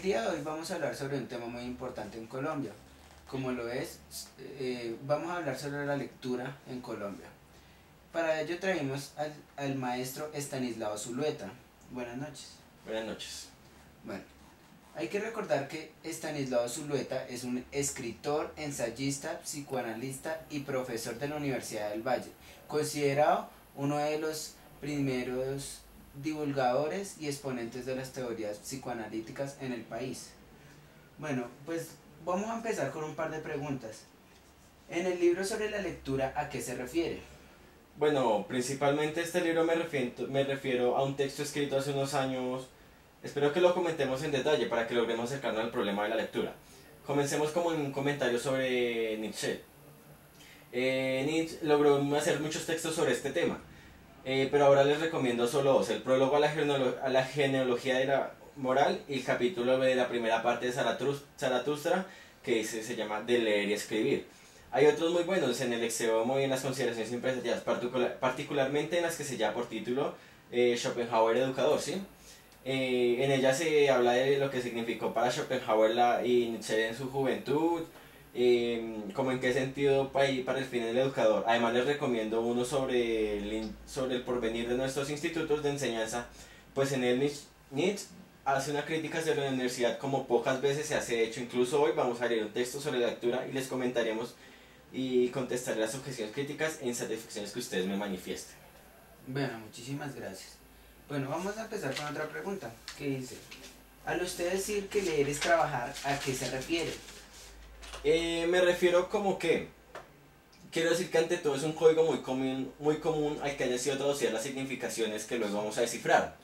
día de hoy vamos a hablar sobre un tema muy importante en Colombia, como lo es, vamos a hablar sobre la lectura en Colombia. Para ello traemos al maestro Estanislao Zulueta. Buenas noches. Buenas noches. Bueno, hay que recordar que Estanislao Zulueta es un escritor, ensayista, psicoanalista y profesor de la Universidad del Valle, considerado uno de los primeros divulgadores y exponentes de las teorías psicoanalíticas en el país. Bueno, pues vamos a empezar con un par de preguntas. En el libro sobre la lectura, ¿a qué se refiere? Bueno, principalmente este libro me refiero a un texto escrito hace unos años. Espero que lo comentemos en detalle para que logremos acercarnos al problema de la lectura. Comencemos con un comentario sobre Nietzsche. Nietzsche logró hacer muchos textos sobre este tema, pero ahora les recomiendo solo dos: el prólogo a la genealogía de la moral y el capítulo de la primera parte de Zaratustra, que se llama De leer y escribir. Hay otros muy buenos en el Lexeomo y en las consideraciones imprescindibles, particularmente en las que se llama por título Schopenhauer educador, ¿sí? En ella se habla de lo que significó para Schopenhauer y Nietzsche en su juventud, como en qué sentido para el fin del educador. Además les recomiendo uno sobre el porvenir de nuestros institutos de enseñanza, pues en él Nietzsche hace una crítica hacia la universidad como pocas veces se hace. De hecho, incluso hoy vamos a leer un texto sobre la lectura y les comentaremos y contestaré las objeciones críticas e insatisfacciones que ustedes me manifiesten. Bueno, muchísimas gracias. Bueno, vamos a empezar con otra pregunta, que dice: al usted decir que leer es trabajar, ¿a qué se refiere? Me refiero como que quiero decir que ante todo es un código muy común al que haya sido traducidas las significaciones que luego vamos a descifrar.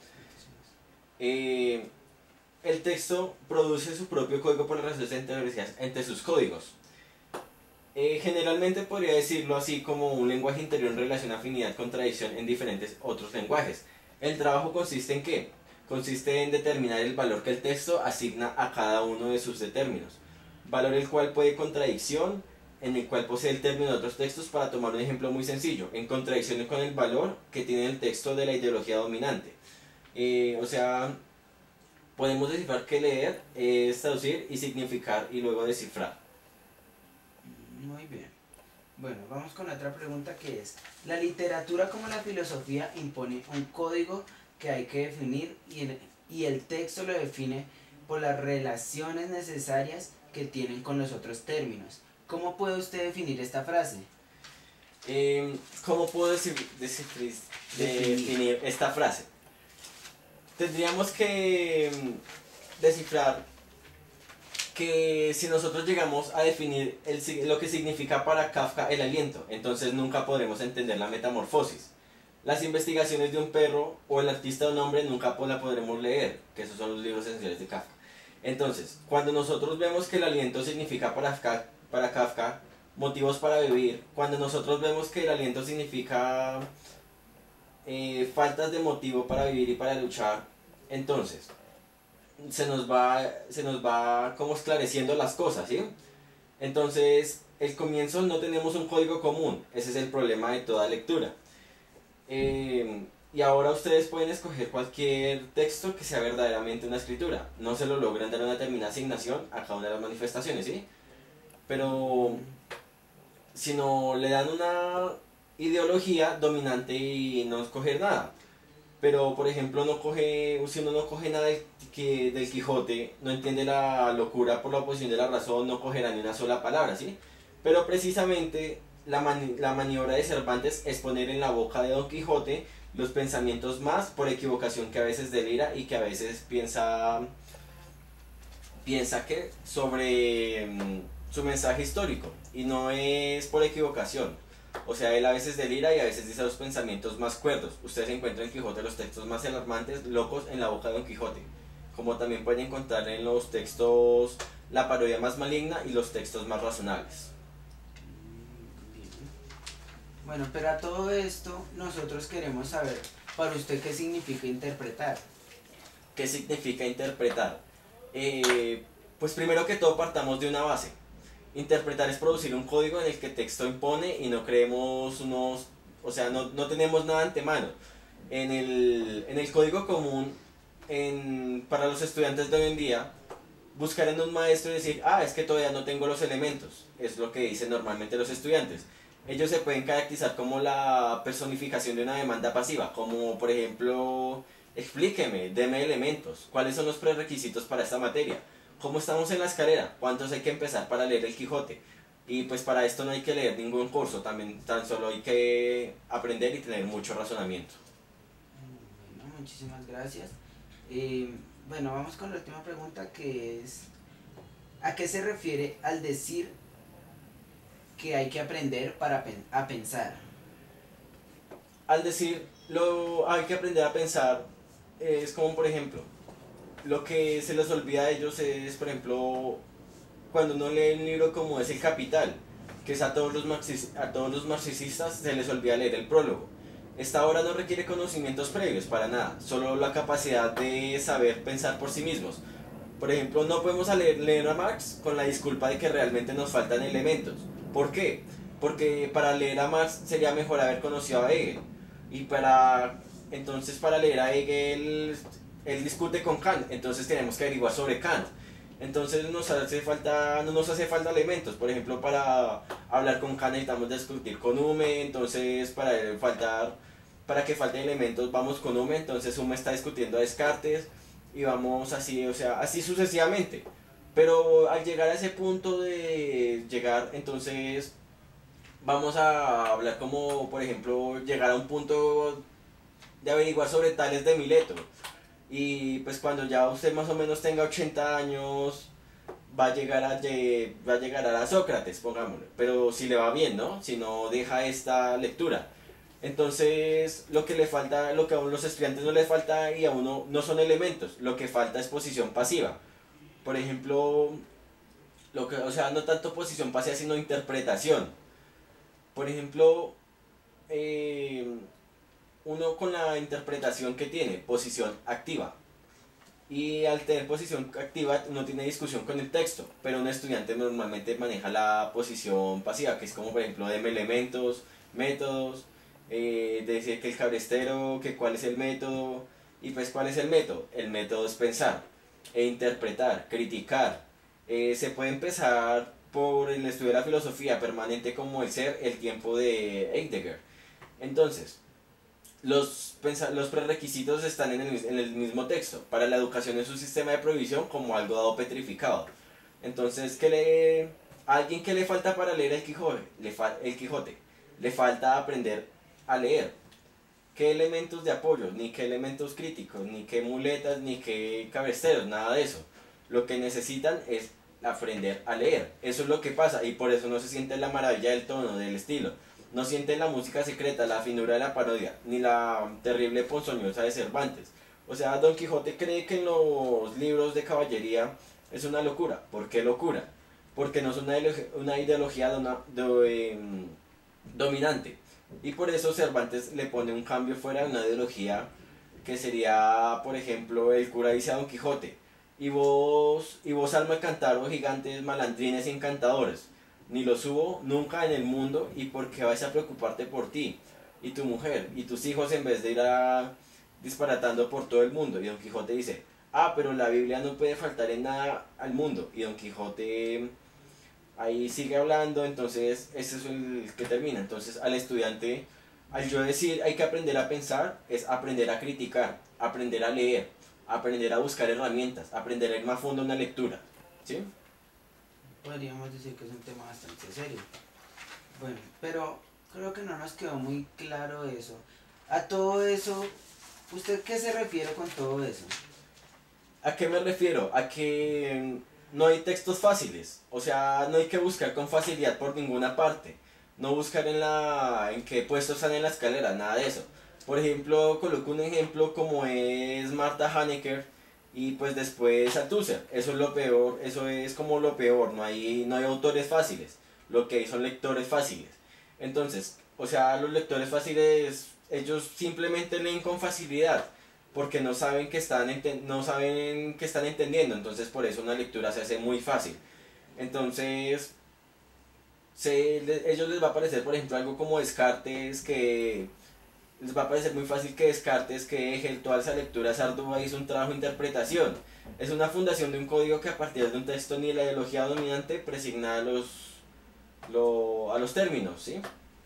El texto produce su propio código por las relaciones entre sus códigos. Generalmente podría decirlo así como un lenguaje interior en relación a afinidad, contradicción en diferentes otros lenguajes. El trabajo consiste en ¿qué? Consiste en determinar el valor que el texto asigna a cada uno de sus términos. Valor el cual puede contradicción, en el cual posee el término de otros textos. Para tomar un ejemplo muy sencillo, en contradicción con el valor que tiene el texto de la ideología dominante. O sea, podemos descifrar que leer es traducir y significar y luego descifrar. Muy bien. Bueno, vamos con otra pregunta, que es: la literatura como la filosofía impone un código que hay que definir y el texto lo define por las relaciones necesarias que tienen con los otros términos. ¿Cómo puede usted definir esta frase? ¿Cómo puedo definir esta frase? Tendríamos que descifrar que si nosotros llegamos a definir lo que significa para Kafka el aliento, entonces nunca podremos entender la metamorfosis. Las investigaciones de un perro o el artista de un hombre nunca la podremos leer, que esos son los libros esenciales de Kafka. Entonces, cuando nosotros vemos que el aliento significa para Kafka motivos para vivir, cuando nosotros vemos que el aliento significa faltas de motivo para vivir y para luchar, entonces se nos va como esclareciendo las cosas, ¿sí? Entonces, el comienzo no tenemos un código común, ese es el problema de toda lectura. Y ahora ustedes pueden escoger cualquier texto que sea verdaderamente una escritura. No se lo logran dar una determinada asignación a cada una de las manifestaciones, ¿sí? Pero si no le dan una ideología dominante y no escoger nada. Pero, por ejemplo, si uno no coge nada del Quijote, no entiende la locura por la oposición de la razón, no cogerá ni una sola palabra, ¿sí? Pero precisamente la maniobra de Cervantes es poner en la boca de Don Quijote los pensamientos más por equivocación que a veces delira y que a veces piensa que sobre su mensaje histórico, y no es por equivocación. O sea, él a veces delira y a veces dice los pensamientos más cuerdos. Ustedes encuentran en Quijote los textos más alarmantes, locos, en la boca de Don Quijote. Como también pueden encontrar en los textos la parodia más maligna y los textos más razonables. Bien. Bueno, pero a todo esto nosotros queremos saber, para usted, ¿qué significa interpretar? ¿Qué significa interpretar? Pues primero que todo partamos de una base. Interpretar es producir un código en el que el texto impone y no creemos o sea, no tenemos nada antemano. En el código común para los estudiantes de hoy en día, buscar en un maestro y decir, ah, es que todavía no tengo los elementos. Es lo que dicen normalmente los estudiantes. Ellos se pueden caracterizar como la personificación de una demanda pasiva, como por ejemplo, explíqueme, deme elementos, cuáles son los prerequisitos para esta materia, cómo estamos en la escalera, cuántos hay que empezar para leer el Quijote. Y pues para esto no hay que leer ningún curso, también tan solo hay que aprender y tener mucho razonamiento. Bueno, muchísimas gracias. Bueno, vamos con la última pregunta que es, ¿a qué se refiere al decir que hay que aprender a pensar? Al decir, lo hay que aprender a pensar, es como por ejemplo, lo que se les olvida a ellos es, por ejemplo, cuando uno lee un libro como es El Capital, que es a todos los marxistas se les olvida leer el prólogo. Esta obra no requiere conocimientos previos para nada, solo la capacidad de saber pensar por sí mismos. Por ejemplo, no podemos leer a Marx con la disculpa de que realmente nos faltan elementos. ¿Por qué? Porque para leer a Marx sería mejor haber conocido a Hegel. Y entonces para leer a Hegel, él discute con Kant, entonces tenemos que averiguar sobre Kant. Entonces no nos hace falta elementos. Por ejemplo, para hablar con Kant necesitamos discutir con Hume, entonces para que falten elementos vamos con Hume, entonces Hume está discutiendo a Descartes y vamos así, o sea, así sucesivamente. Pero al llegar a ese punto de llegar, entonces vamos a hablar como, por ejemplo, llegar a un punto de averiguar sobre Tales de Mileto. Y pues cuando ya usted más o menos tenga 80 años, va a llegar a la Sócrates, pongámosle. Pero si le va bien, ¿no? Si no deja esta lectura. Entonces, lo que le falta, lo que a los estudiantes no les falta y a uno no son elementos, lo que falta es posición pasiva. Por ejemplo, o sea, no tanto posición pasiva, sino interpretación. Por ejemplo, eh, uno con la interpretación que tiene, posición activa. Y al tener posición activa uno tiene discusión con el texto, pero un estudiante normalmente maneja la posición pasiva, que es como por ejemplo deme elementos, métodos, decir que el cabrestero, que cuál es el método, y pues cuál es el método. El método es pensar, e interpretar, criticar. Se puede empezar por el estudio de la filosofía permanente como el ser, el tiempo de Heidegger. Entonces, los prerequisitos están en el mismo texto. Para la educación es un sistema de prohibición como algo dado petrificado. Entonces, a alguien que le falta para leer el Quijote? Le falta aprender a leer. ¿Qué elementos de apoyo? Ni qué elementos críticos, ni qué muletas, ni qué cabeceros, nada de eso. Lo que necesitan es aprender a leer. Eso es lo que pasa y por eso no se siente la maravilla del tono, del estilo. No sienten la música secreta, la finura de la parodia, ni la terrible ponzoñosa de Cervantes. O sea, Don Quijote cree que en los libros de caballería es una locura. ¿Por qué locura? Porque no es una ideología dominante. Y por eso Cervantes le pone un cambio fuera de una ideología que sería, por ejemplo, el cura dice a Don Quijote, y vos alma cantar, oh gigantes, malandrines y encantadores, ni los hubo nunca en el mundo, y porque vais a preocuparte por ti, y tu mujer, y tus hijos en vez de ir disparatando por todo el mundo. Y Don Quijote dice, ah, pero la Biblia no puede faltar en nada al mundo. Y Don Quijote ahí sigue hablando, entonces ese es el que termina. Entonces al estudiante, al yo decir hay que aprender a pensar, es aprender a criticar, aprender a leer, aprender a buscar herramientas, aprender a ir más a fondo en una lectura. ¿Sí? Podríamos decir que es un tema bastante serio. Bueno, pero creo que no nos quedó muy claro eso. A todo eso, ¿usted qué se refiere con todo eso? ¿A qué me refiero? A que no hay textos fáciles, o sea, no hay que buscar con facilidad por ninguna parte, no buscar en qué puestos están en la escalera, nada de eso. Por ejemplo, coloco un ejemplo como es Marta Hanecker y pues después Althusser. Eso es lo peor, eso es como lo peor, no hay autores fáciles, lo que hay son lectores fáciles. Entonces, o sea, los lectores fáciles, ellos simplemente leen con facilidad porque no saben que están entendiendo, entonces por eso una lectura se hace muy fácil. Entonces, ellos les va a parecer, por ejemplo, algo como Descartes, que les va a parecer muy fácil que Descartes, que Hegel, toda esa lectura ardua hizo un trabajo de interpretación. Es una fundación de un código que a partir de un texto ni la ideología dominante presigna a los términos, ¿sí?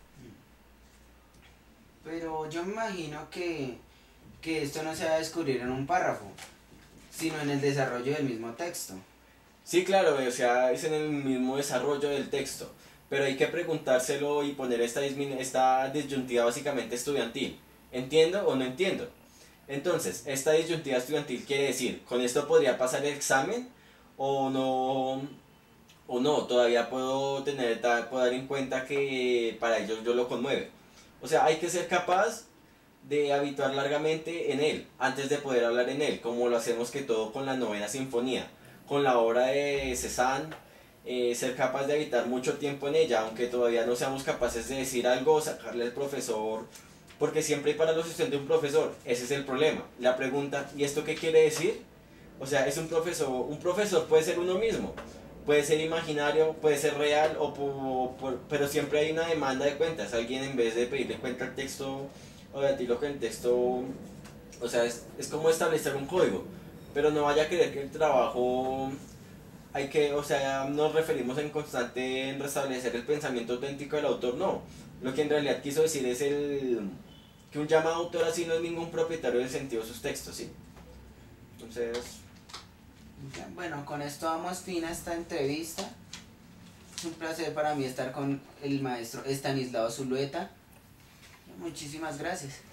Pero yo me imagino que esto no se va a descubrir en un párrafo, sino en el desarrollo del mismo texto. Sí, claro, o sea, es en el mismo desarrollo del texto, pero hay que preguntárselo y poner esta disyuntiva básicamente estudiantil. ¿Entiendo o no entiendo? Entonces, esta disyuntiva estudiantil quiere decir, ¿con esto podría pasar el examen o no? O no, todavía puedo puedo dar en cuenta que para ellos yo lo conmueve. O sea, hay que ser capaz de habituar largamente en él, antes de poder hablar en él, como lo hacemos que todo con la novena sinfonía, con la obra de Cézanne, ser capaz de habitar mucho tiempo en ella, aunque todavía no seamos capaces de decir algo o sacarle al profesor, porque siempre hay paralización de un profesor, ese es el problema. La pregunta, ¿y esto qué quiere decir? O sea, es un profesor puede ser uno mismo, puede ser imaginario, puede ser real, pero siempre hay una demanda de cuentas. Alguien en vez de pedirle cuenta al texto o de ti lo que el texto, o sea, es como establecer un código, pero no vaya a creer que el trabajo hay que, o sea, nos referimos en constante en restablecer el pensamiento auténtico del autor, no. Lo que en realidad quiso decir es que un llamado autor así no es ningún propietario del sentido de sus textos, ¿sí? Entonces, Bueno, con esto damos fin a esta entrevista. Es un placer para mí estar con el maestro Estanislao Zulueta. Muchísimas gracias.